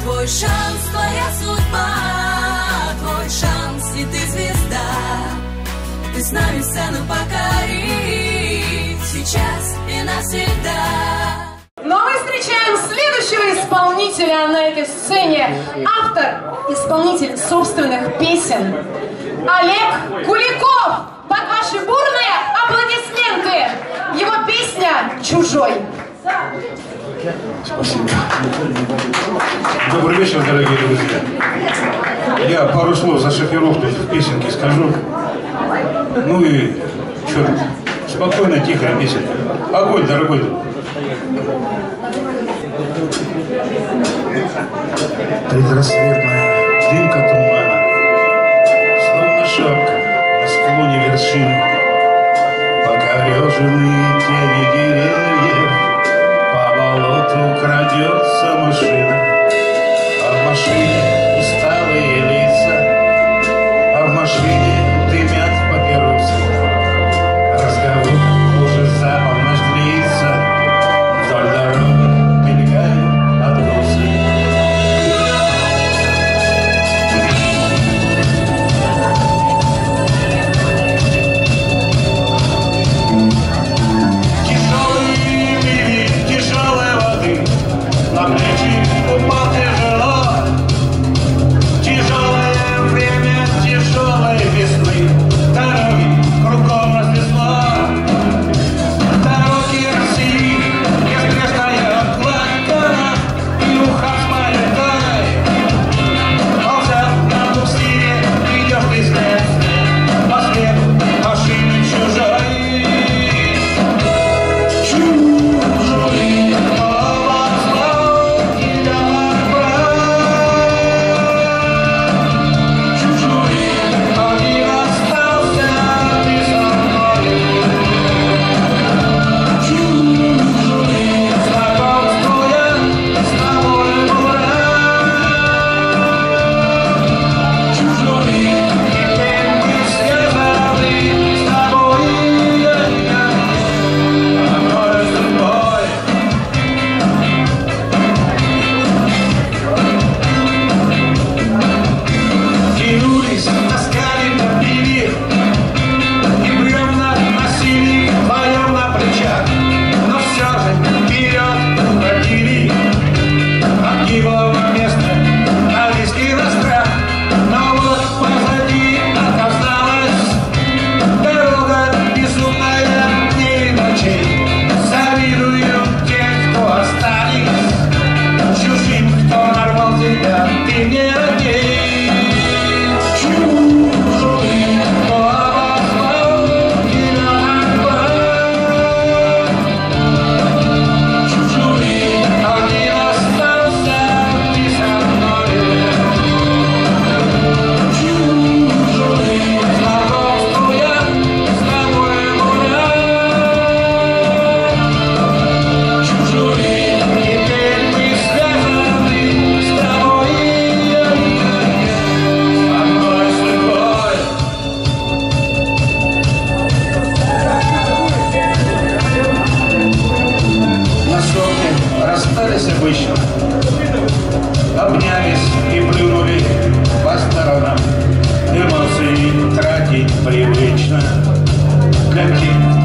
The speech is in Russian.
Твой шанс, твоя судьба, твой шанс, и ты звезда. Ты с нами сцену покори, сейчас и навсегда. Но мы встречаем следующего исполнителя на этой сцене. Автор, исполнитель собственных песен Олег Куликов. Под ваши бурные аплодисменты его песня «Чужой». Спасибо. Добрый вечер, дорогие друзья. Я пару слов за шофировку в песенке скажу. Ну и что, спокойно, тихая песенка. Огонь, дорогой друг. Предрассветная дымка тумана, словно шапка на склоне вершины, покореженные тени деревьев, по болоту крадется машина, а в машине усталые лица, а в машине дымят папиросы. Разговор уже за полночь длится, вдоль дороги мелькают отбросы. На плечи упал тяжело, тяжелое время, тяжелой весны, дороги кругом разнесло, дороги России, безгрешная кладка, и уха с маленькой, ползят на буксире, идешь ты след, по следу машины чужой. Обычно обнялись и плюнули по сторонам. Эмоции тратить привычно. Для тех,